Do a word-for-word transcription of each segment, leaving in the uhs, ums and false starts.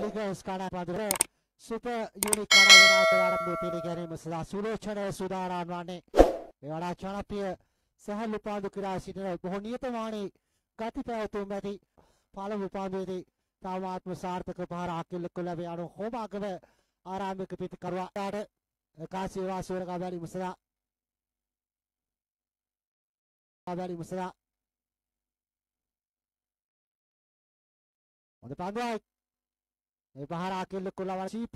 එලිගන්ස් කණපාදුර super unique කණවනාට ආරම්භ පිළිගැනීම සඳහා සුලෝචන සූදානම් වන්නේ. මේ වඩා ජනප්‍රිය සහල් උපාධි ක්‍රීඩා සිටින බොහෝ නියතමානී ගති පැවතුම් ඇති පළමු උපාධියේදී තාමාත්ම සාර්ථක පහර අකිලක ලැබ යන හෝමාගම ආරම්භක පිටිකරුවාට කාසිය වාසිවර ගාවැලි මුසලා ගාවැලි මුසලා හොඳ පන්දුවයි මේ පහර අකිලක ලවන චීප්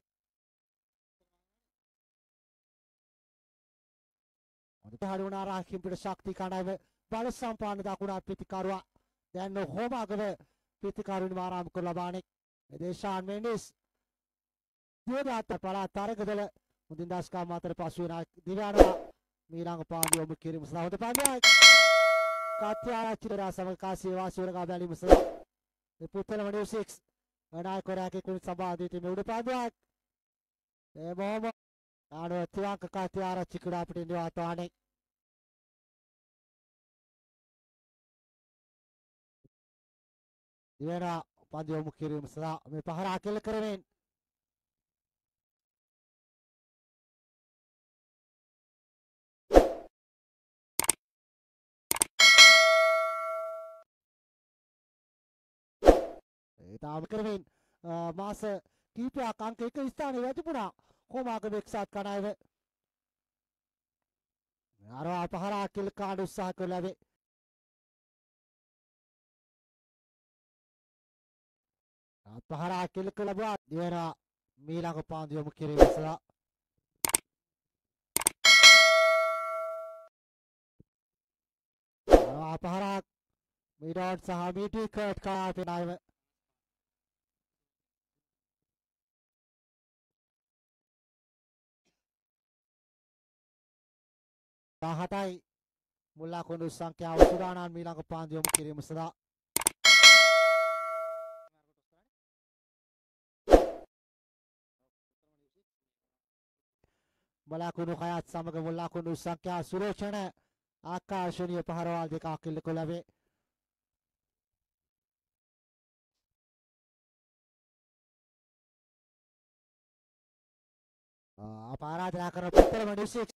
හොඳ හරුණා රාකිම් පිට ශක්ති කණ්ඩායම බල සම්පාදන දකුණත් පිටිකරුවා දැන් හෝමාගම පිටිකරුණි ආරම්භ කර ලබානේ දේශාන් මෙන්ඩිස් දියදාත පළාත් තරගදල මුදින් දස්කම් අතර පසු වෙන දිව්‍යානවා මීළඟ පාන්දුව යොමු කිරීම සඳහා හොඳ පන්දුවක් කාත්‍යාරච්චිලා සමග කාසිය වාසිවර ගාවැලි මුසලා මේ පුත්තලම නිව් සික්ස් නායකයාගේ කුණු සම්බාධිතේ මේ උඩ පන්දුවක් ඒ බොහොම ආනෝ තිවාංක කාත්‍යාරච්චි ක්‍රීඩා පිටින් නිවාතවානේ දිව්‍යානා පන්දුව යොමු කිරීම සඳහා මේ පහර අකෙල කරමින් තාම කරමින් මාස කීපයක් අංක එක ස්ථානයේ වැටුණා හෝමාගම එක්සත් කණ්ඩායම අරවා පහර අකෙල කාඩ උත්සාහ කළ ලැබේ පහර අකෙල කළ ලැබුවා දිව්‍යානා මීළඟ පාන්දුව යොමු කිරීම සඳහා අරවා පහරක් මීඩොන් සහ මීටි කට් කාපේනායම හතයි මුල්ලා කොඳු සංඛ්‍යාව සුදානම් මීළඟ පාන්දුව යොමු කිරීම සඳහා බලාකුණු කයත් සමග මුල්ලා කොඳු සංඛ්‍යා සුරෝචන ආකර්ශනීය පහරවල් දෙක අකිලක ලැබේ ආපාරාධනා කරන පුත්තලම නිව් සික්ස්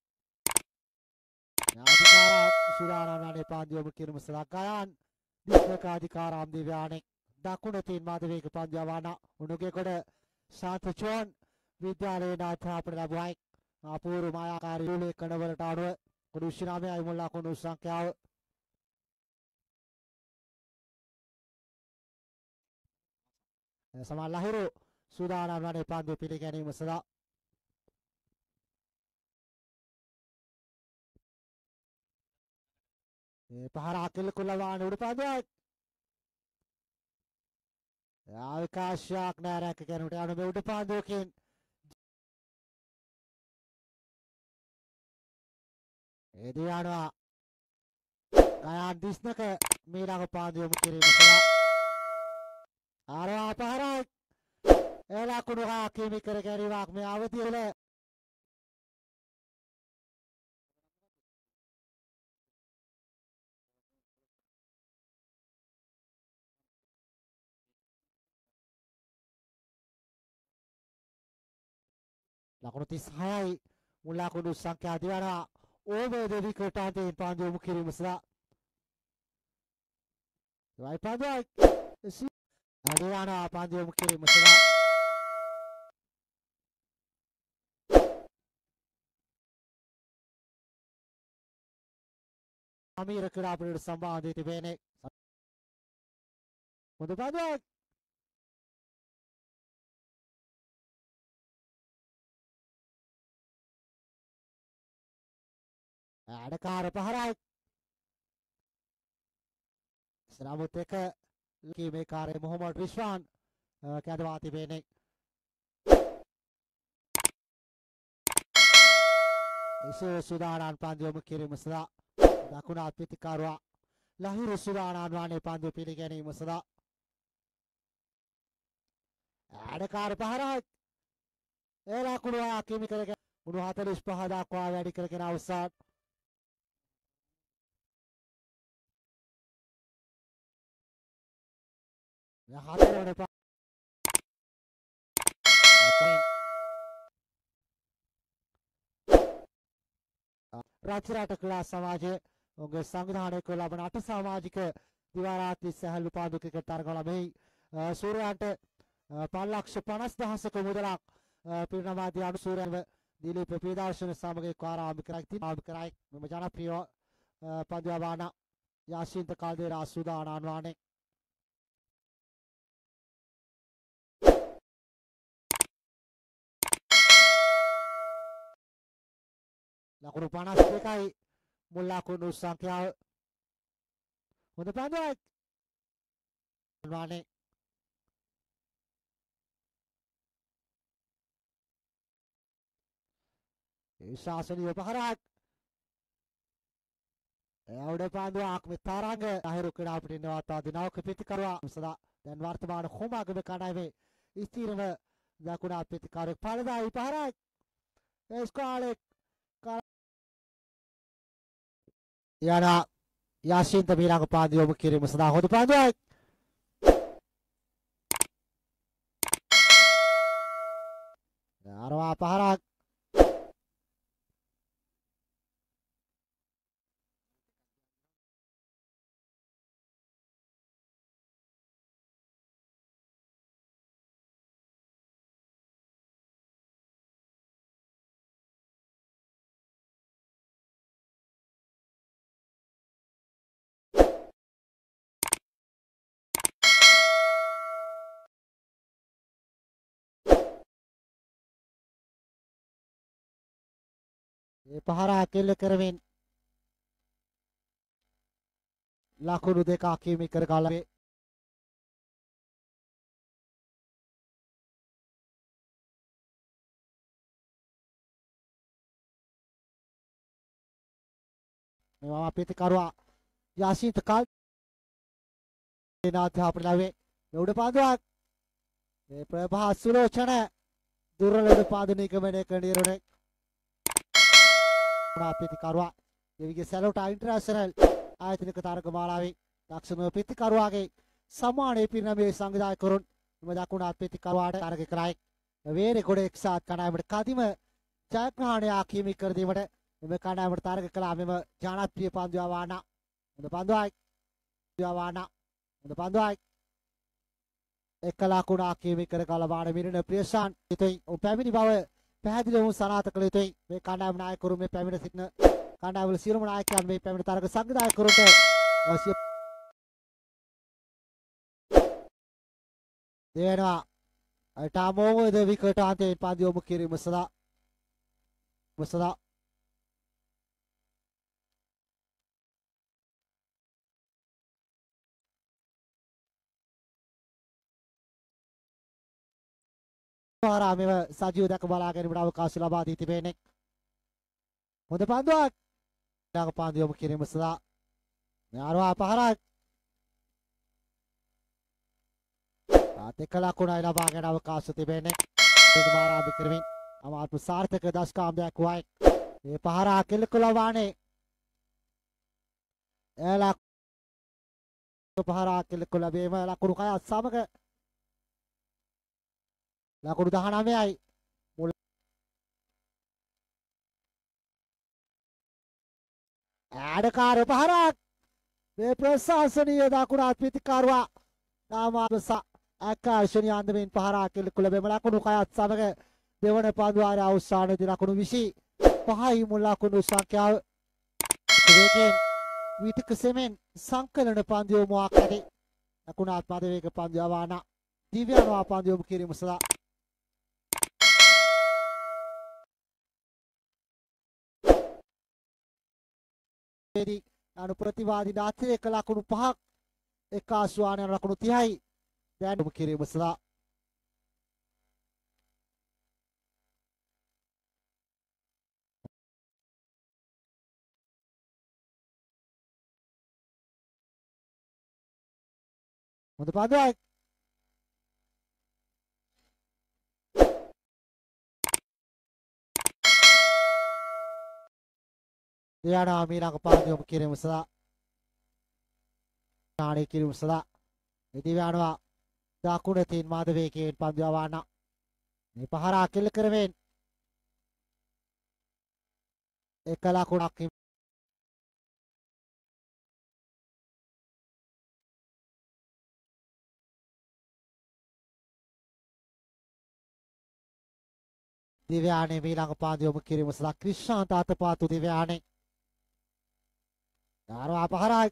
අධිකාරම් සුදානම් වන්නේ පාන්දුව යොමු කිරීම සඳහා ගයාන් දිස්ත්‍රික්ක අධිකාරම් දිව්‍යානේ දකුණ තින් මාධවේග පන්දුව වන උණුගේ කොට ශාන්ත චෝන් විද්‍යාලයේ නාථාපන ලැබුවයි අපූර්ව මායාකාරී යුලේ කණවලට අනුව කුරුෂිනාමයයි මුල්ලා කොණු සංඛ්‍යාව සමන් ලහිරු සුදානම් වන්නේ පාන්දුව පිළිගැනීම සඳහා ඒ පහර අකෙල කුලවාන උඩ පන්දුවක් අවකාශයක් නෑ රැක කරනට යන මේ උඩ පන්දුවකින් ඒ දියානවා ගයාන් දිස්නක මීළඟ පාන්දුව යොමු කිරීම සඳහා ආරවා පහරක් ඒ ලකුණු හාකිමි කර ගැනීමක් මේ අවධියල ලකුණු තිස් හයයි මුල්ලා කොණු සංඛ්‍යා දිව්‍යානා ඕවේ දෙවි කොටාන්තේ පාන්දුව යොමු කිරීම සඳහා වයි පන්දුවක් දිව්‍යානා පාන්දුව යොමු කිරීම සඳහා අමීර ක්‍රීඩා පිරිවට සම්බන්ධ තිබෙන්නේ හොඳ පන්දුවක් අඩකාර පහරයි සරමුත් එක කීමේ කාර්ය මොහොමඩ් රිස්වාන් කැඳවා තිබෙන්නේ එසේ සුදානම් පාන්දුව යොමු කිරීම සඳහා දකුණත් පිටිකරුවා ලහිරු සුදානම් වන්නේ පාන්දුව පිළිගැනීම සඳහා අඩකාර පහරයි ඒ ලකුණු ආකීමි කරගෙන උණු හතළිස් පහ දක්වා වැඩි කරගෙන අවසන් හතරවන රාජ්‍ය කලා සමාජය ඔවුන්ගේ සංවිධානය කළ ලබන අට සමාජික දිවාරාත්‍රී සැහැල්ලු පාන්දු ක්‍රිකට් තරගවල මෙහි සූර්යයන්ට පන්ලක්ෂ පනස් දහසක මුදලක් පිරිනමාදී අනුසූරයන්ව දිලීප ප්‍රදර්ශන සමග ආරම්භ කරයි ආරම්භ කරයි මෙම ජනප්‍රිය පන්දුවාන යාසින්ත කාල්දේරා සුදානාන් වානේ ලකුණු පනස් දෙකයි මුල් ලකුණු සංඛ්‍යාව හොඳ පන්දුවක් වානේ ඒ ශාසනීය පහරක් එවඩ පන්දුවක් මේ තරංග අහිරු ක්‍රීඩා පිටින් නවත්වා දිනවක පිටිකරුවා සදා දැන් වර්තමාන හොමාගම කණ්ඩායමේ ස්ථිරව දකුණා පිටිකරුවෙක් පළදායි පහරක් ඒ ස්කාලේ යනා යාසින්ත මීරංග පාන්දු යොමු කිරීම සඳහා හොඳ පන්දුවක් අරවා පහරක් ඒ පහරක් කෙල්ල කරමින් ලකුණු දෙකක් හිමි කර ගලවේ මේවා පිටිකරුවා යාසින්ත කාල් දෙනාත් අපලවේ උඩ පාදුවක් මේ ප්‍රභා සුලෝචන දුර්වල පාදු නිගමනය කරන ඉරණේ පිටිකරුවා දෙවිගේ සැලෝටා ඉන්ටර්නැෂනල් ආයතනික තරග මාලාවේ දක්ෂම පිටිකරුවාගේ සම්මානයේ පිරිනැමීමේ සංවිධායකවරුන් මෙම දකුණු පිටිකරුවාට තරග කරයි වේරේ ගොඩ එක්සත් කණ්ඩායමට කදිම ජයග්‍රහණයක් හිමි කර දීමට මෙම කණ්ඩායමට තරග කළා මෙම ජනප්‍රිය පන්දුවාන හොඳ පන්දුවයි පන්දුවාන හොඳ පන්දුවයි එක ලකුණක් හිමි කර ගලවාන මිරින ප්‍රියසාන් ඉතින් ඔව් පැමිණි බව පැහැදිලිවම සනාථ කළ යුතුයි මේ කණ්ඩායම නායකවරු මේ පැමිණ සිටින කණ්ඩායමවල සියලුම නායකයන් මේ පැමිණ තරග සංවිධායකවරුන්ට අවශ්‍ය දෙනවා ටාමෝද විකට අන්තයෙන් පන්දු යොමු කිරීම සදා සදා ආරාමයේ සජීව දක බලා ගැනීමට අවකාශ ලබා දී තිබෙන්නේ හොඳ පන්දුවක් ළඟ පන්දු යොමු කිරීම සදා යාරවා පහරක් ආතක ලකුණයි ලබා ගැනීමට අවකාශ තිබෙන්නේ දෙතුම ආරම්භ කරමින් අමාත්‍ය සාර්ථක දශකාම්දයක් වයි මේ පහරක් කෙලකලවානේ එලක් පහරක් කෙලකලවීම ලකුණු කයත් සමග ලකුණු දහනවයයි මුල් ආඩකාර පහරක් මේ ප්‍රශාසනීය දකුණත් පිටිකරුවා නාමාවස ආකර්ෂණීය අන්දමින් පහරක් කෙලකුල බෙම ලකුණු කයත් සමග දෙවන පන්දුවාරය අවසානයේදී ලකුණු විසි පහයි මුල් ලකුණු සංඛ්‍යාව වේගයෙන් විතක සෙමෙන් සංකලන පන්දු යොමුවක් ඇති ලකුණත් මද වේග පන්දු යවාන දිව්‍යනවා පන්දු යොමු කිරීම සදා අනු ප්‍රතිවාදී දාත්‍රි එක ලකුණු පහක් එක ආස්වානය ලකුණු තිහයි දැන් යොමු කිරීම සදා හොඳ පන්දුවක් දෙයනා මීරංග පාන්දු යොමු කිරීම සදා නාණය කිරීම සදා ඉදිරි යනවා දකුණ තින් මාද වේගයෙන් පන්දු යවන්න මේ පහර අකෙල් කරමින් එක ලකුණක් දිව්‍යානේ මීළඟ පාන්දු යොමු කිරීම සඳහා ක්‍රිෂාන්ත අතපාතු දිව්‍යානේ යාරවා පහරයි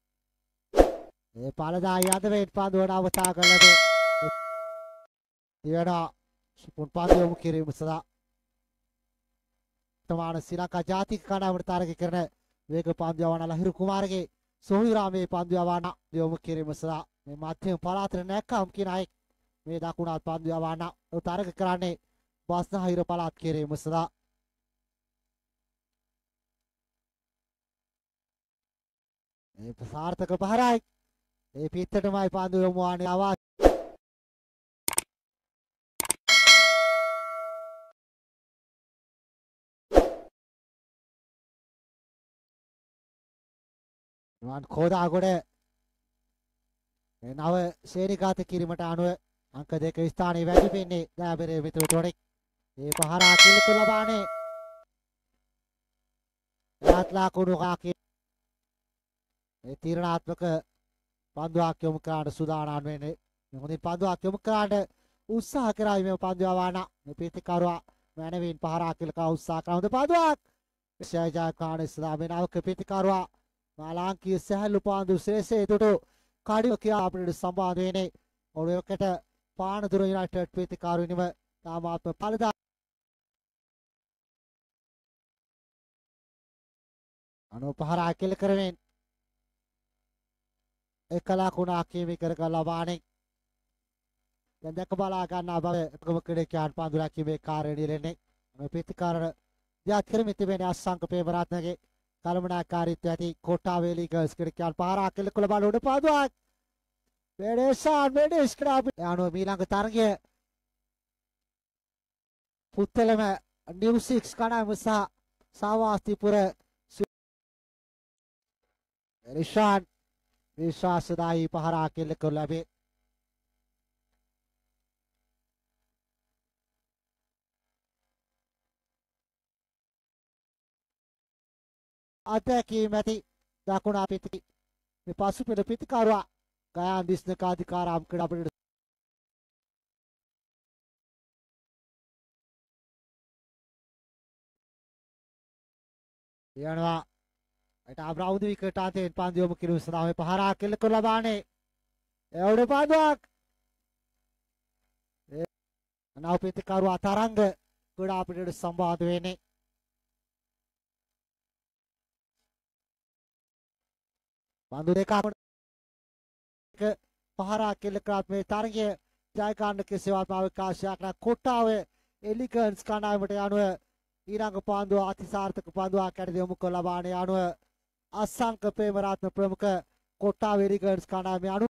ඒ පාලදායි අද වේත් පාන්දුවට අවතා කළද දිව්‍යානා සුපුන් පාන්දු යොමු කිරීම සඳහා තමාන ශ්‍රී ලංකා ජාතික කණ්ඩායමට තරග කරන වේග පාන්දු යවන ලහිරු කුමාරගේ සොහිරාමේ පාන්දු යවන යොමු කිරීම සඳහා මේ මධ්‍යම පළාතේ නැක්කම් කියන අය මේ දකුණත් පාන්දු යවන තරග කරන්නේ බස්නාහිර පළාත් කිරීම සඳහා ඒ සාර්ථක පහරයි ඒ පිටතටමයි පාන්දු යොමු වන්නේ අවශ්‍ය වන් කෝදාගොඩ නව ශ්‍රේණිගත කිරීමට අනුව අංක දෙක ස්ථානයේ වැඩි වෙන්නේ දයාබරේ මිතුරු තොරෙක් ඒ පහර අකිලක ලබානේ රාත්ලා කුණුකාකේ ඒ තීරණාත්මක පන්දුවක් යොමු කරාට සූදානම් වෙන්නේ මොකද පන්දුවක් යොමු කරාට උත්සාහ කරයි මේ පන්දුව වවන මේ ප්‍රතිකාරවා මැනවින් පහර අකිලක උත්සාහ කරන හොඳ පන්දුවක් විශේෂ කාණ ඉස්ලාමේ නාවක ප්‍රතිකාරවා මාලාංකීය සහැල්ලු පාන්දු ශ්‍රේෂ්ඨ එතකොට කාඩිව කියා අපිට සම්බන්ධ වෙන්නේ ඔළුවකට පානදුර යුනයිටඩ් ප්‍රතිකාර වෙනව තාමාත්ම පළදා අනුපහර අකිල කරමින් එක ලකුණක් කීමි කර ලබානේ දැන් දැක බලා ගන්නා බව එකම ක්‍රීඩකයන් පාන්දුරක් කීමේ කාර්යය නිරෙන්නේ මේ ප්‍රතිකාර දියත් කරමින් තිබෙන අසංක පේවරත්නගේ කලමනාකාරීත්වය ඇති කොට්ටාවේලි ගර්ල්ස් ක්‍රීඩකයන් පහර අකිල කළ බල උඩ පාදුවක් වෙඩේසාන් වෙඩේස් ක්‍රාප් යනවා මීළඟ තරගය පුත්තලම නිව් සික්ස් කණාම සහ සාවාස්තිපුර රිෂාන් විශ්වාසදායි පහර අකිල කළ ලැබේ අධ්‍යක්ෂකී මැති දකුණ පිටි මේ පසුපෙළ පිටිකාරුවා ගයාන් දිස්නක අධිකාරම් කඩ අපිට යනවා ඒට අබ්‍රාවුදි විකට් අතෙන් පන්දු යොමු කිරීම සඳහා මේ පහර අකිල කළ ලබානේ එවුඩ පන්දුවක් ඒ නව පිටිකාරුවා තරංග කඩ අපිට සම්බන්ධ වෙන්නේ පන්දු දෙකක් පහර අකිල කරත් මේ තරගය ජය ගන්න කිසිවක් අවකාශයක් නැ කොට්ටාවේ එලිගන්ස් කණ්ඩායමට යනුව ඊළඟ පන්දුව අතිසාර්ථක පන්දුවක් ඇට යොමු කළ ලබානේ යනුව අසංක ප්‍රේමරත්න ප්‍රමුඛ කොට්ටාවේ එලිගන්ස් කණ්ඩායම යනුව